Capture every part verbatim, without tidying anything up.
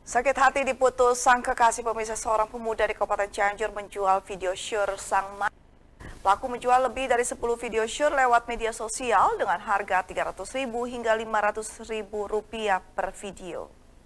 Sakit hati diputus sang kekasih pemirsa, seorang pemuda di Kabupaten Cianjur menjual video syur sang mantan. Pelaku menjual lebih dari sepuluh video syur lewat media sosial dengan harga tiga ratus ribu hingga lima ratus ribu rupiah per video.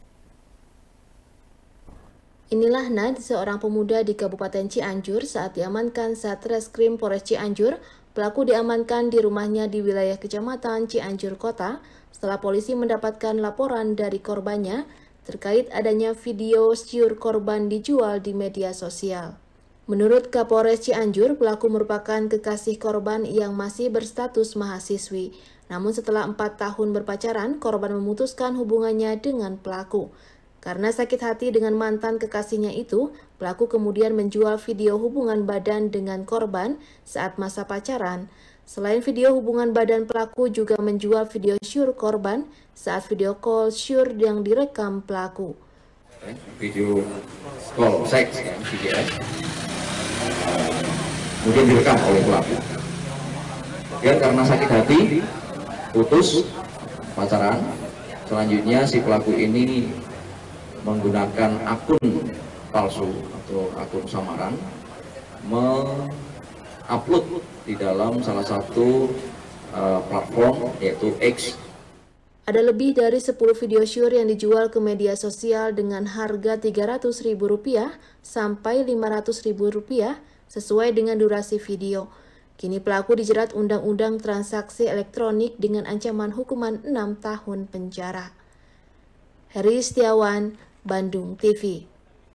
Inilah Nad, seorang pemuda di Kabupaten Cianjur saat diamankan Satreskrim Polres Cianjur. Pelaku diamankan di rumahnya di wilayah Kecamatan Cianjur Kota setelah polisi mendapatkan laporan dari korbannya terkait adanya video syur korban dijual di media sosial. Menurut Kapolres Cianjur, pelaku merupakan kekasih korban yang masih berstatus mahasiswi. Namun setelah empat tahun berpacaran, korban memutuskan hubungannya dengan pelaku. Karena sakit hati dengan mantan kekasihnya itu, pelaku kemudian menjual video hubungan badan dengan korban saat masa pacaran. Selain video hubungan badan, pelaku juga menjual video syur korban saat video call syur yang direkam pelaku. Video call seks, ya, video, kemudian direkam oleh pelaku. Kemudian karena sakit hati, putus pacaran. Selanjutnya si pelaku ini menggunakan akun palsu atau akun samaran, mengupload di dalam salah satu uh, platform yaitu X. Ada lebih dari sepuluh video syur yang dijual ke media sosial dengan harga tiga ratus ribu rupiah sampai lima ratus ribu rupiah sesuai dengan durasi video. Kini pelaku dijerat Undang-Undang Transaksi Elektronik dengan ancaman hukuman enam tahun penjara. Heri Setiawan, Bandung T V.